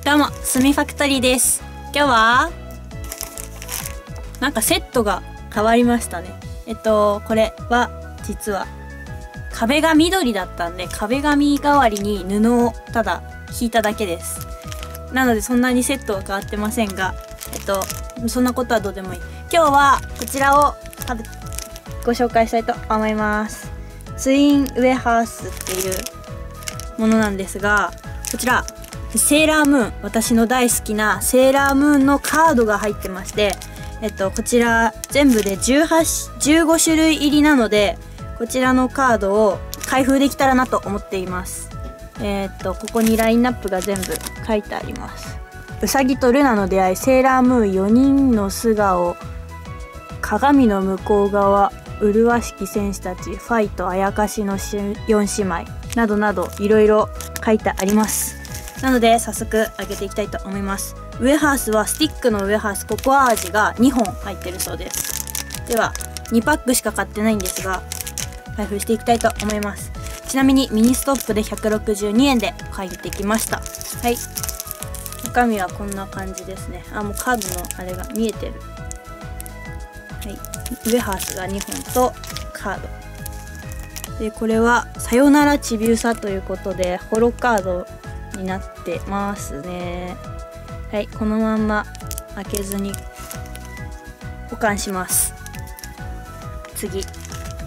どうも、すみファクトリーです。今日はなんかセットが変わりましたね。これは実は壁が緑だったんで、壁紙代わりに布をただ引いただけです。なのでそんなにセットは変わってませんが、そんなことはどうでもいい。今日はこちらをご紹介したいと思います。ツインウェハースっていうものなんですが、こちらセーラームーン、私の大好きなセーラームーンのカードが入ってまして、こちら全部で15種類入りなので、こちらのカードを開封できたらなと思っています。ここにラインナップが全部書いてあります。ウサギとルナの出会い、セーラームーン4人の素顔、鏡の向こう側、麗しき戦士たち、ファイト、あやかしの4姉妹などなどいろいろ書いてあります。なので早速開けていきたいと思います。ウェハースはスティックのウェハースココア味が2本入ってるそうです。では2パックしか買ってないんですが、開封していきたいと思います。ちなみにミニストップで162円で買いてきました。はい、中身はこんな感じですね。もうカードのあれが見えてる。はい、ウェハースが2本とカードで、これはさよならちびうさということでホロカードになってますね。はい、このまんま開けずに保管します。次2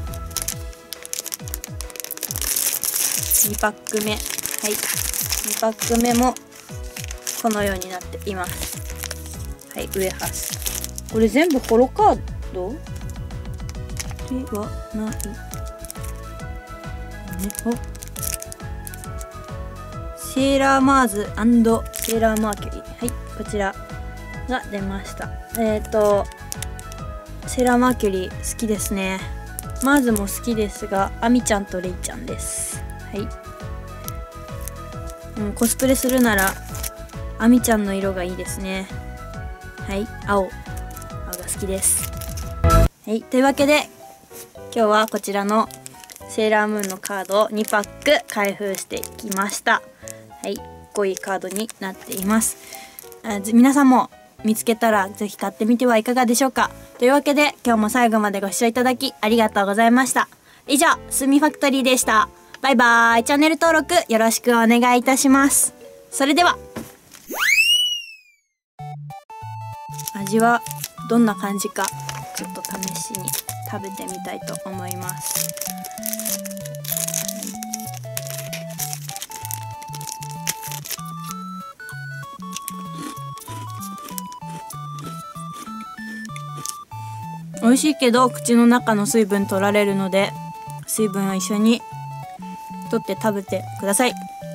パック目、はい、2パック目もこのようになっています。はい、ウェハース、これ全部ホロカードではないね。セーラーマーズ&セーラーマーキュリー、はい、こちらが出ました。セーラーマーキュリー好きですね。マーズも好きですが、アミちゃんとレイちゃんです。はい、コスプレするならアミちゃんの色がいいですね。はい、青が好きです。はい、というわけで今日はこちらのセーラームーンのカードを2パック開封していきました。はい、5位カードになっています。皆さんも見つけたらぜひ買ってみてはいかがでしょうか。というわけで今日も最後までご視聴いただきありがとうございました。以上、すみファクトリーでした。バイバーイ。チャンネル登録よろしくお願いいたします。それでは。味はどんな感じかちょっと試しに食べてみたいと思います。美味しいけど口の中の水分取られるので、水分を一緒に取って食べてください。